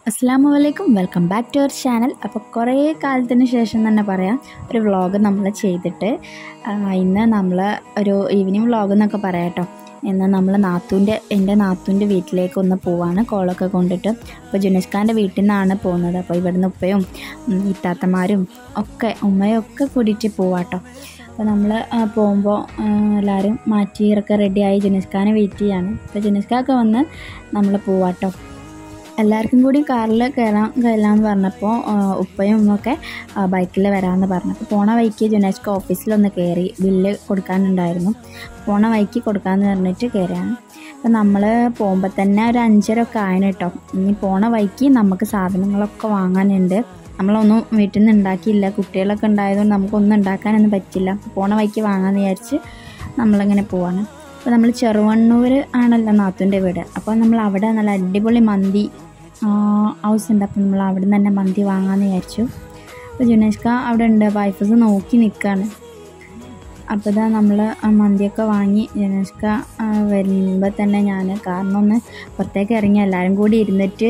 അസ്സലാമു welcome back to our channel. അപ്പോൾ കുറേ കാലത്തിന് ശേഷം തന്നെ പറയാം, ഒരു വ്ളോഗ് നമ്മൾ ചെയ്തിട്ട്. ഇന്ന് നമ്മൾ ഒരു ഈവനിങ് വ്ളോഗ് എന്നൊക്കെ പറയാം കേട്ടോ. ഇന്ന് നമ്മൾ എൻ്റെ നാത്തൂൻ്റെ വീട്ടിലേക്ക് ഒന്ന് പോവാണ്, കോളൊക്കെ കൊണ്ടിട്ട്. അപ്പോൾ ജുനൈസ്ഖാൻ്റെ വീട്ടിൽ നിന്നാണ് പോകുന്നത്. അപ്പോൾ ഇവിടുന്ന് ഉപ്പയും ഇത്താത്തമാരും ഒക്കെ ഉമ്മയും ഒക്കെ കൂടിയിട്ട് പോവാട്ടോ. അപ്പോൾ നമ്മൾ പോകുമ്പോൾ എല്ലാവരും മാറ്റിയൊക്കെ റെഡിയായി ജുനൈസ്ഖാനെ വെയിറ്റ് ചെയ്യാണ്. അപ്പോൾ ജുനൈസ്ഖാനൊക്കെ വന്ന് നമ്മൾ പോവാട്ടോ. എല്ലാവർക്കും കൂടി കാറിൽ കയറാമെന്ന് പറഞ്ഞപ്പോൾ ഉപ്പയും ഉമ്മയൊക്കെ ബൈക്കിൽ വരാമെന്ന് പറഞ്ഞപ്പോൾ പോണ വഴിക്ക് ജുനൈസ്ഖാൻ ഓഫീസിലൊന്ന് കയറി ബില്ല് കൊടുക്കാനുണ്ടായിരുന്നു. പോണ വഴിക്ക് കൊടുക്കാമെന്ന് പറഞ്ഞിട്ട് കയറിയാണ്. അപ്പോൾ നമ്മൾ പോകുമ്പോൾ തന്നെ ഒരു 5:30 ഒക്കെ ആയിന് കേട്ടോ. ഇനി പോണ വഴിക്ക് നമുക്ക് സാധനങ്ങളൊക്കെ വാങ്ങാനുണ്ട്. നമ്മളൊന്നും വീട്ടിൽ നിന്ന് ഉണ്ടാക്കിയില്ല, കുട്ടികളൊക്കെ ഉണ്ടായതുകൊണ്ട് നമുക്കൊന്നും ഉണ്ടാക്കാനൊന്നും പറ്റില്ല. പോണ വഴിക്ക് വാങ്ങാമെന്ന് വിചാരിച്ച് നമ്മളിങ്ങനെ പോവാണ്. അപ്പോൾ നമ്മൾ ചെറുവണ്ണൂർ ആണല്ലോ നാത്തൂൻ്റെ വീട്. അപ്പോൾ നമ്മൾ അവിടെ നല്ല അടിപൊളി മന്തി ഹൗസ് ഉണ്ട്. അപ്പോൾ നമ്മൾ അവിടെ നിന്ന് തന്നെ മന്തി വാങ്ങാമെന്ന് വിചാരിച്ചു. അപ്പോൾ ജുനൈസ്ഖാൻ അവിടെ ഉണ്ട്, വൈഫസ് നോക്കി നിൽക്കുകയാണ്. അപ്പോൾ ഇതാ നമ്മൾ മന്തിയൊക്കെ വാങ്ങി ജുനൈസ്ഖാൻ വരുമ്പോൾ തന്നെ ഞാൻ കാരണം ഒന്ന് പുറത്തേക്ക് ഇറങ്ങി. എല്ലാവരും കൂടി ഇരുന്നിട്ട്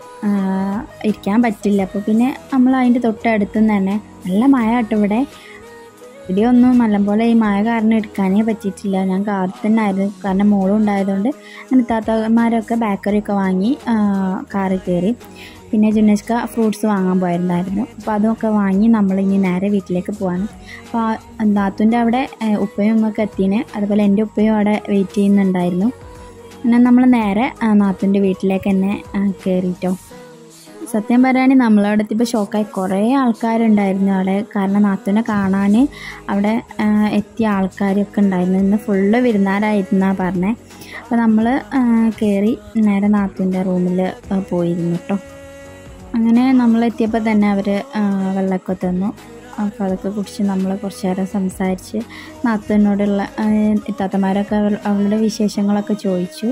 ഇരിക്കാൻ പറ്റില്ല. അപ്പോൾ പിന്നെ നമ്മൾ അതിൻ്റെ തൊട്ടടുത്ത് തന്നെ നല്ല മഴ കേട്ടോ. ഇവിടെ വീഡിയോ ഒന്നും നല്ലപോലെ ഈ മഴ കാരണം എടുക്കാനേ പറ്റിയിട്ടില്ല. ഞാൻ കാറിൽ തന്നെ ആയിരുന്നു, കാരണം മോളും ഉണ്ടായതുകൊണ്ട്. അങ്ങനെ താത്തമാരൊക്കെ ബേക്കറിയൊക്കെ വാങ്ങി കാറിൽ കയറി. പിന്നെ ജുനൈസ്ഖാൻ ഫ്രൂട്ട്സ് വാങ്ങാൻ പോയിരുന്നായിരുന്നു. അപ്പോൾ അതൊക്കെ വാങ്ങി നമ്മളിനി നേരെ വീട്ടിലേക്ക് പോവാണ്. അപ്പോൾ നാത്തൂൻ്റെ അവിടെ ഉപ്പയും ഉമ്മയൊക്കെ എത്തിന്, അതുപോലെ എൻ്റെ ഉപ്പയും അവിടെ വെയിറ്റ് ചെയ്യുന്നുണ്ടായിരുന്നു. പിന്നെ നമ്മൾ നേരെ നാത്തൂൻ്റെ വീട്ടിലേക്ക് തന്നെ കയറിയിട്ടോ. സത്യം പറയുകയാണെങ്കിൽ നമ്മളവിടെ എത്തിയപ്പോൾ ഷോക്കായി. കുറേ ആൾക്കാരുണ്ടായിരുന്നു അവിടെ, കാരണം നാത്തൂനെ കാണാൻ അവിടെ എത്തിയ ആൾക്കാരൊക്കെ ഉണ്ടായിരുന്നു. ഇന്ന് ഫുള്ള് വിരുന്നാരായിരുന്നാണ് പറഞ്ഞത്. അപ്പോൾ നമ്മൾ കയറി നേരെ നാത്തൂൻ്റെ റൂമിൽ പോയിരുന്നു കേട്ടോ. അങ്ങനെ നമ്മളെത്തിയപ്പോൾ തന്നെ അവർ വെള്ളമൊക്കെ തന്നു. അപ്പോൾ അതൊക്കെ കുടിച്ച് നമ്മൾ കുറച്ച് നേരം സംസാരിച്ച് നാത്തൂനോടുള്ള ഇത്താത്തമാരൊക്കെ അവളുടെ വിശേഷങ്ങളൊക്കെ ചോദിച്ചു.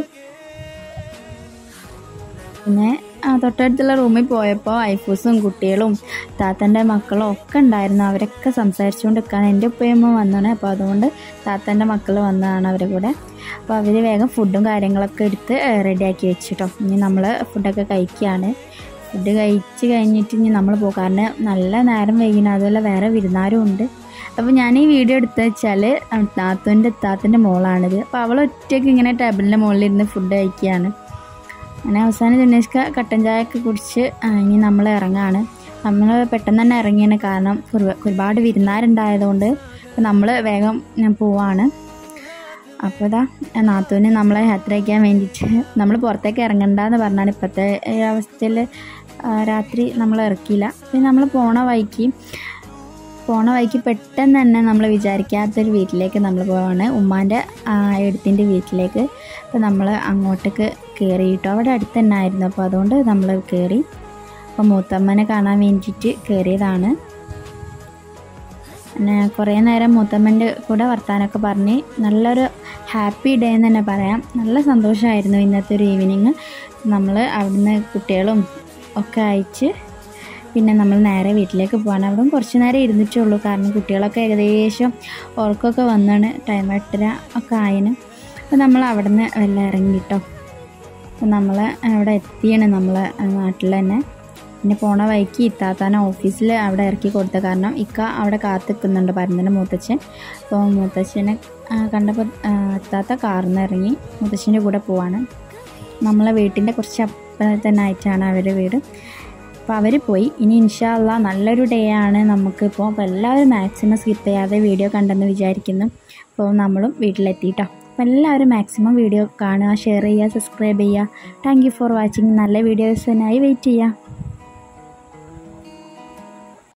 പിന്നെ തൊട്ടടുത്തുള്ള റൂമിൽ പോയപ്പോൾ ഐഫൂസും കുട്ടികളും താത്തൻ്റെ മക്കളും ഒക്കെ ഉണ്ടായിരുന്നു. അവരൊക്കെ സംസാരിച്ചുകൊണ്ട് നിൽക്കുകയാണ്. എൻ്റെ ഉപ്പയമ്മ വന്നാണ്, അപ്പോൾ അതുകൊണ്ട് താത്തൻ്റെ മക്കൾ വന്നതാണ് അവരുടെ കൂടെ. അപ്പോൾ അവർ വേഗം ഫുഡും കാര്യങ്ങളൊക്കെ എടുത്ത് റെഡിയാക്കി വെച്ചിട്ടോ. ഇനി നമ്മൾ ഫുഡൊക്കെ കഴിക്കുകയാണ്. ഫുഡ് കഴിച്ച് കഴിഞ്ഞിട്ട് ഇനി നമ്മൾ പോകും, കാരണം നല്ല നേരം വൈകിന്. അതുപോലെ വേറെ വിരുന്നാരും ഉണ്ട്. അപ്പോൾ ഞാൻ ഈ വീഡിയോ എടുത്തു വെച്ചാൽ താത്തൻ്റെ മോളാണിത്. അപ്പോൾ അവൾ ഒറ്റയ്ക്ക് ഇങ്ങനെ ടേബിളിൻ്റെ മുകളിലിരുന്ന് ഫുഡ് കഴിക്കുകയാണ്. അങ്ങനെ അവസാനം ജുനൈസ്ഖാൻ കട്ടൻ ചായയൊക്കെ കുടിച്ച് ഇനി നമ്മൾ ഇറങ്ങാണ്. നമ്മൾ പെട്ടെന്ന് തന്നെ ഇറങ്ങിയാണ്, കാരണം ഒരുപാട് വിരുന്നാരുണ്ടായതുകൊണ്ട് നമ്മൾ വേഗം പോവാണ്. അപ്പോൾ ഇതാ നാത്തൂന് നമ്മളെ യാത്ര അയക്കാൻ വേണ്ടിയിട്ട് നമ്മൾ പുറത്തേക്ക് ഇറങ്ങണ്ടെന്ന് പറഞ്ഞാണ്. ഇപ്പോഴത്തെ അവസ്ഥയിൽ രാത്രി നമ്മൾ ഇറക്കിയില്ല. പിന്നെ നമ്മൾ പോണ വഴിക്ക് പെട്ടെന്ന് തന്നെ നമ്മൾ വിചാരിക്കാത്തൊരു വീട്ടിലേക്ക് നമ്മൾ പോവാണ്, ഉമ്മാൻ്റെ എഴുത്തിൻ്റെ വീട്ടിലേക്ക്. അപ്പോൾ നമ്മൾ അങ്ങോട്ടേക്ക് കയറി കിട്ടും. അവിടെ അടുത്ത് തന്നെ ആയിരുന്നു, അപ്പോൾ അതുകൊണ്ട് നമ്മൾ കയറി. അപ്പോൾ മൂത്തമ്മനെ കാണാൻ വേണ്ടിയിട്ട് കയറിയതാണ്. പിന്നെ കുറേ നേരം മൂത്തമ്മൻ്റെ കൂടെ വർത്താനമൊക്കെ പറഞ്ഞ് നല്ലൊരു ഹാപ്പി ഡേ എന്ന് തന്നെ പറയാം. നല്ല സന്തോഷമായിരുന്നു ഇന്നത്തെ ഒരു ഈവനിങ്. നമ്മൾ അവിടുന്ന് കുട്ടികളും ഒക്കെ അയച്ച് പിന്നെ നമ്മൾ നേരെ വീട്ടിലേക്ക് പോകാൻ. അവിടെ കുറച്ച് നേരം ഇരുന്നിട്ടുള്ളൂ, കാരണം കുട്ടികളൊക്കെ ഏകദേശം ഉറക്കമൊക്കെ വന്നാണ്. ടൈം 8:30 ഒക്കെ ആയിന്. അപ്പോൾ നമ്മൾ അവിടെ നിന്ന് എല്ലാം ഇറങ്ങിട്ടോ. അപ്പോൾ നമ്മൾ അവിടെ എത്തിയാണ് നമ്മൾ നാട്ടിൽ തന്നെ. പിന്നെ പോണ വഴിക്ക് ഇത്താത്താനെ ഓഫീസിൽ അവിടെ ഇറക്കി കൊടുത്ത, കാരണം ഇക്ക അവിടെ കാത്തിക്കുന്നുണ്ട്, പരന്തൻ്റെ മൂത്തച്ഛൻ. അപ്പോൾ മൂത്തച്ഛനെ കണ്ടപ്പോൾ ഇത്താത്ത കാറിൽ നിന്ന് ഇറങ്ങി മൂത്തച്ഛൻ്റെ കൂടെ പോവാണ്. നമ്മളെ വീട്ടിൻ്റെ കുറച്ച് അപ്പുറം തന്നെ ആയിട്ടാണ് അവരുടെ വീട്. അപ്പോൾ അവർ പോയി. ഇനി ഇൻഷാ അള്ളാ നല്ലൊരു ഡേ ആണ് നമുക്കിപ്പോൾ. അപ്പോൾ എല്ലാവരും മാക്സിമം സ്കിപ്പ് ചെയ്യാതെ വീഡിയോ കണ്ടെന്ന് വിചാരിക്കുന്നു. അപ്പോൾ നമ്മളും വീട്ടിലെത്തിയിട്ടോ. അപ്പോൾ എല്ലാവരും മാക്സിമം വീഡിയോ കാണുക, ഷെയർ ചെയ്യുക, സബ്സ്ക്രൈബ് ചെയ്യുക. Thank you for watching. നല്ല വീഡിയോസിനായി വെയിറ്റ് ചെയ്യുക.